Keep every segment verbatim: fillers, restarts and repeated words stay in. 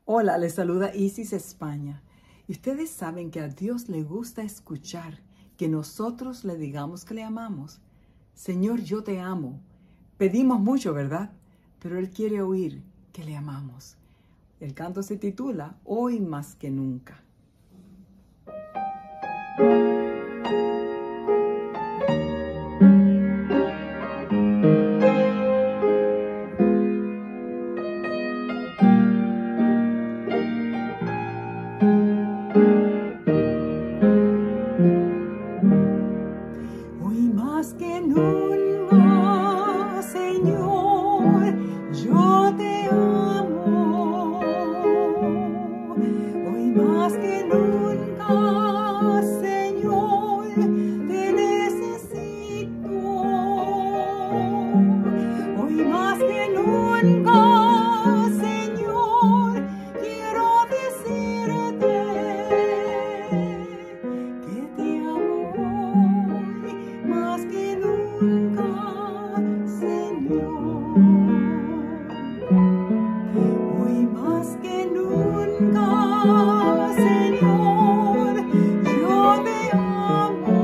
Hola, les saluda Isis España. Y ustedes saben que a Dios le gusta escuchar que nosotros le digamos que le amamos. Señor, yo te amo. Pedimos mucho, ¿verdad? Pero Él quiere oír que le amamos. El canto se titula Hoy más que nunca. Hoy más que nunca, Señor, yo te amo. Hoy más que nunca, Señor, te necesito. Hoy más que nunca, Señor, quiero decirte que te amo. Más que nunca, Señor. Hoy más que nunca, Señor, yo te amo.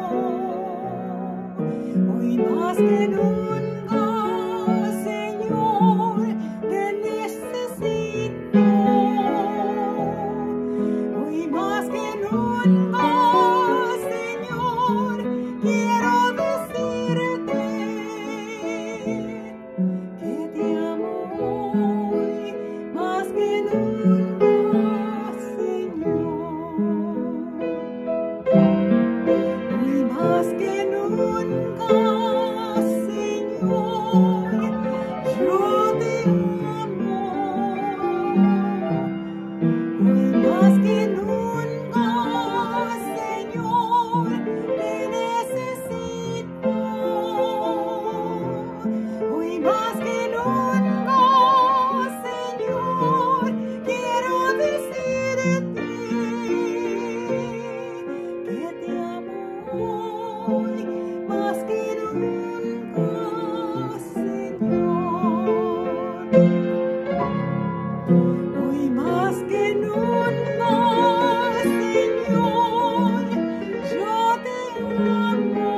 Hoy más que nunca, Señor, te necesito. Hoy más que nunca, Señor, quiero decirte que te amo hoy más que nunca, Señor. Hoy más que nunca, Señor, yo te amo. Hoy más que nunca, Señor, te necesito. Hoy más que nunca, Señor, quiero decirte que te amo hoy más que nunca, Señor. Hoy más que nunca, Señor, yo te amo.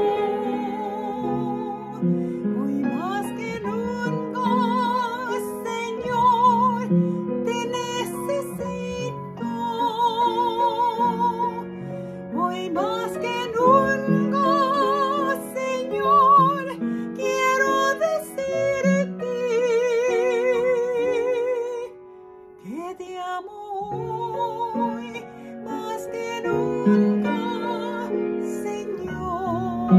Hoy más que nunca, Señor, te necesito. Hoy más que nunca, Señor, quiero decirte que te amo hoy más que nunca, Señor.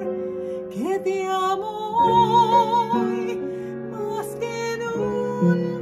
Que te amo hoy más que nunca.